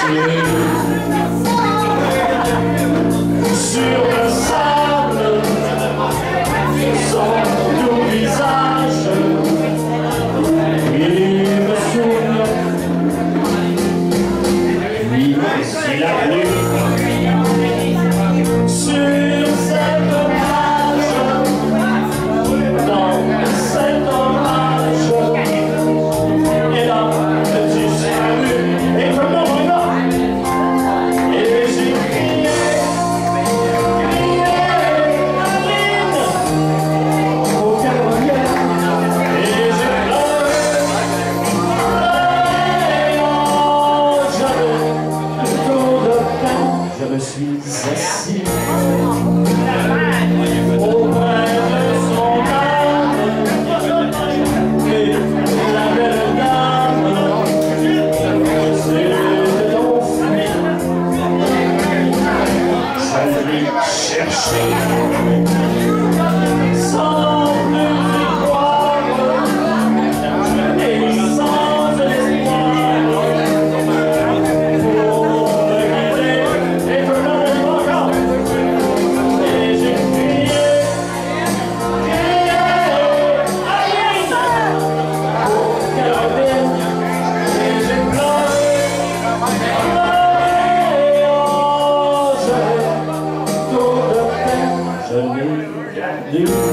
Sur le sable, sans nos visages, il me souvient. Puis c'est la nuit sur cette plage, dans cet orage, et là, tu salues, et comme on regarde, et j'ai crié, Aline, au Cameroun, et j'ai pleuré, je me suis assis auprès de son âme, et la belle dame s'était enfuie. J'allais chercher sans plus y croire et sans espoir pour me guider et me donner encore. Et j'ai crié, Aline, pour garder, et j'ai pleuré, oh, j'avais trop de peine, je n'ai gardé